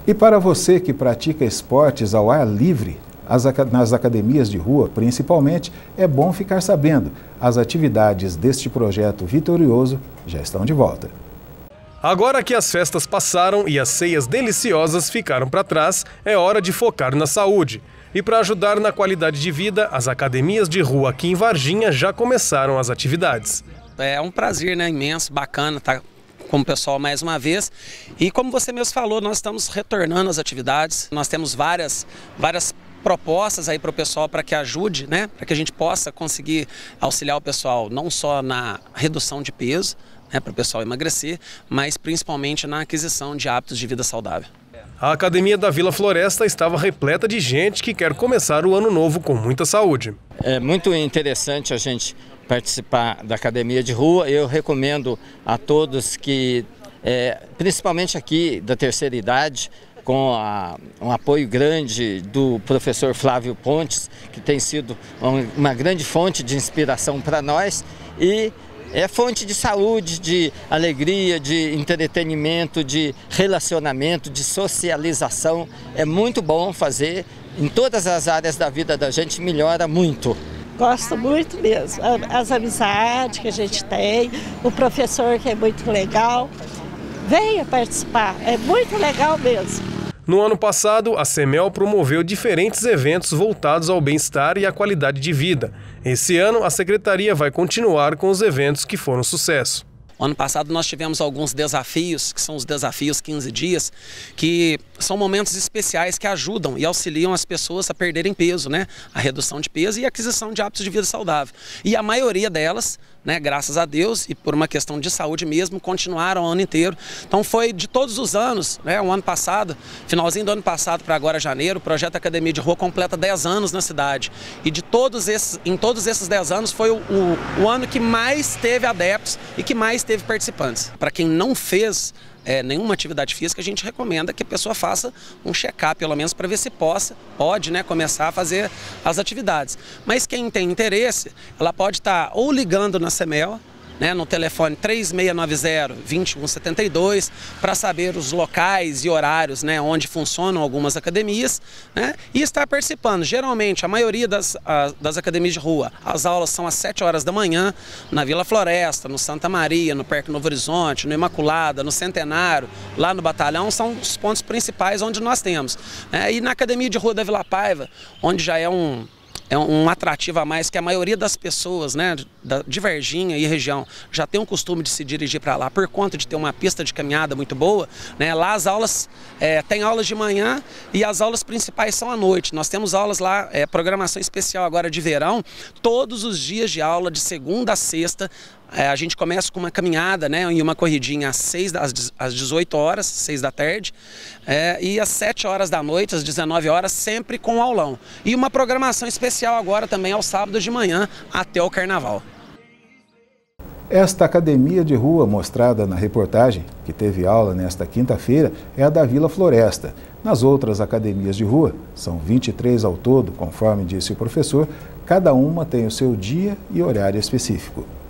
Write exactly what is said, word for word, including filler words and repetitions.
E para você que pratica esportes ao ar livre, as, nas academias de rua, principalmente, é bom ficar sabendo. As atividades deste projeto vitorioso já estão de volta. Agora que as festas passaram e as ceias deliciosas ficaram para trás, é hora de focar na saúde. E para ajudar na qualidade de vida, as academias de rua aqui em Varginha já começaram as atividades. É um prazer, né, imenso, bacana estar com o pessoal mais uma vez. E como você mesmo falou, nós estamos retornando às atividades. Nós temos várias, várias propostas aí para o pessoal para que ajude, né, para que a gente possa conseguir auxiliar o pessoal não só na redução de peso, né, para o pessoal emagrecer, mas principalmente na aquisição de hábitos de vida saudável. A Academia da Vila Floresta estava repleta de gente que quer começar o ano novo com muita saúde. É muito interessante a gente participar da Academia de Rua. Eu recomendo a todos que, é, principalmente aqui da terceira idade, com a, um apoio grande do professor Flávio Pontes, que tem sido uma grande fonte de inspiração para nós, e é fonte de saúde, de alegria, de entretenimento, de relacionamento, de socialização. É muito bom fazer em todas as áreas da vida da gente, melhora muito. Gosto muito mesmo, as amizades que a gente tem, o professor que é muito legal. Venha participar, é muito legal mesmo. No ano passado, a CEMEL promoveu diferentes eventos voltados ao bem-estar e à qualidade de vida. Esse ano, a Secretaria vai continuar com os eventos que foram sucesso. Ano passado nós tivemos alguns desafios, que são os desafios quinze dias, que são momentos especiais que ajudam e auxiliam as pessoas a perderem peso, né? A redução de peso e a aquisição de hábitos de vida saudável. E a maioria delas, né, graças a Deus e por uma questão de saúde mesmo, continuaram o ano inteiro. Então foi de todos os anos, né, o ano passado, finalzinho do ano passado para agora janeiro, o projeto Academia de Rua completa dez anos na cidade. E de todos esses, em todos esses dez anos foi o, o, o ano que mais teve adeptos e que mais teve participantes. Para quem não fez é, nenhuma atividade física, a gente recomenda que a pessoa faça um check-up, pelo menos para ver se possa, pode, né, começar a fazer as atividades. Mas quem tem interesse, ela pode estar ou ligando na CEMEL, né, no telefone três seis nove zero, dois um sete dois, para saber os locais e horários, né, onde funcionam algumas academias, né, e estar participando. Geralmente, a maioria das, a, das academias de rua, as aulas são às sete horas da manhã, na Vila Floresta, no Santa Maria, no Parque Novo Horizonte, no Imaculada, no Centenário, lá no Batalhão, são os pontos principais onde nós temos. Né, e na Academia de Rua da Vila Paiva, onde já é um... É um atrativo a mais que a maioria das pessoas, né, de Varginha e região já tem o costume de se dirigir para lá por conta de ter uma pista de caminhada muito boa, né? Lá as aulas, é, tem aulas de manhã e as aulas principais são à noite. Nós temos aulas lá, é, programação especial agora de verão, todos os dias de aula, de segunda a sexta. É, a gente começa com uma caminhada, né, e uma corridinha às, seis, às dezoito horas, seis da tarde, é, e às sete horas da noite, às dezenove horas, sempre com aulão. E uma programação especial agora também aos sábados de manhã até o Carnaval. Esta academia de rua mostrada na reportagem, que teve aula nesta quinta-feira, é a da Vila Floresta. Nas outras academias de rua, são vinte e três ao todo, conforme disse o professor, cada uma tem o seu dia e horário específico.